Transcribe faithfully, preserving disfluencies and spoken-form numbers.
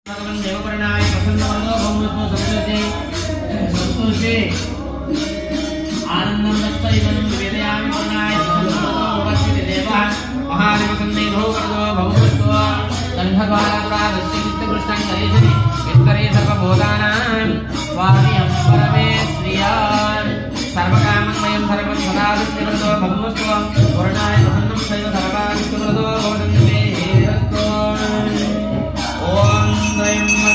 देवपर्णाय प्रसन्नवनो भवतो संस्कृते संस्कृते आनंदं दत्तैवं वेदयामि वर्णाय प्रसन्नवनो भवति देवः महादेवसन्निधो वरदो भवतो गन्धद्वारादुरादस्यनित्यकृष्णं करेशनि यत्करे सर्वभूतानां स्वामियं परमे श्रियान् सर्वकाममयं सर्वं सदा दुष्टिवरदो भवतो वर्णाय प्रसन्नं सैव सर्वादिष्टवरदो भवतं मे हेरत्तो ओम